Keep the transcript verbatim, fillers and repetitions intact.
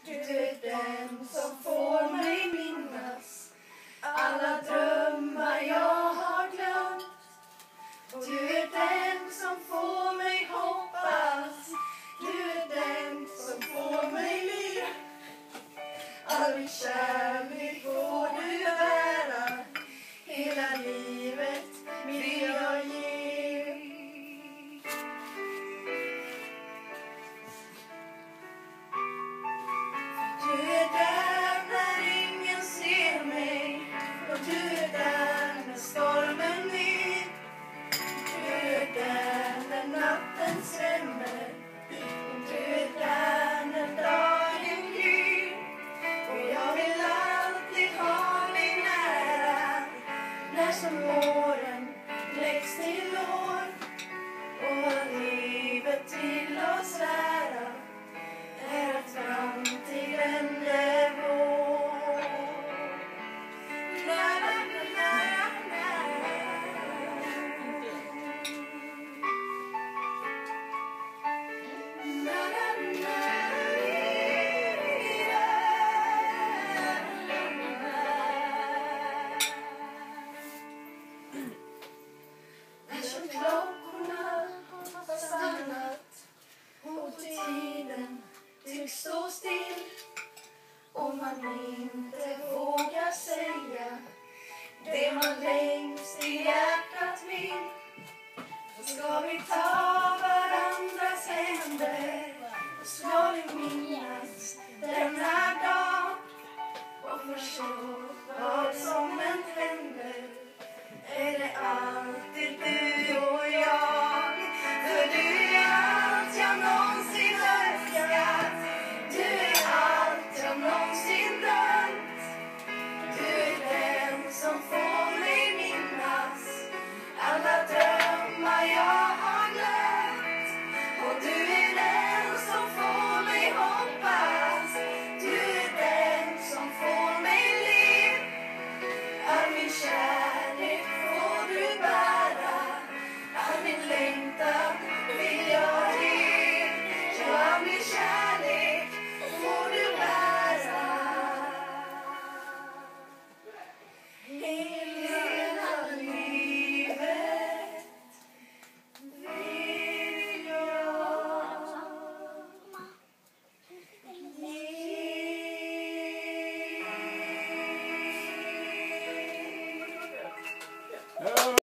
Du är den som får mig minnas alla drömmar jag har glömt. Du är den som får mig hoppas. Du är den som får mig leva. All min kärlek får du bära. Hela livet vill jag ge. Du är där när ingen ser mig. Och du är där när stormen är. Du är där när natten svämmer. Och du är där när dagen gryr. Och jag vill alltid ha dig nära. När som åren läggs till år. Och att livet till oss lära är att framtiden är vår. Na, na, na, na. Na, na, na. När klockorna har stannat och tiden tycks stå still och man inte vågar säga det man längst i hjärtat vill, då ska vi ta varandras händer och ska vi minnas denna dag och förstå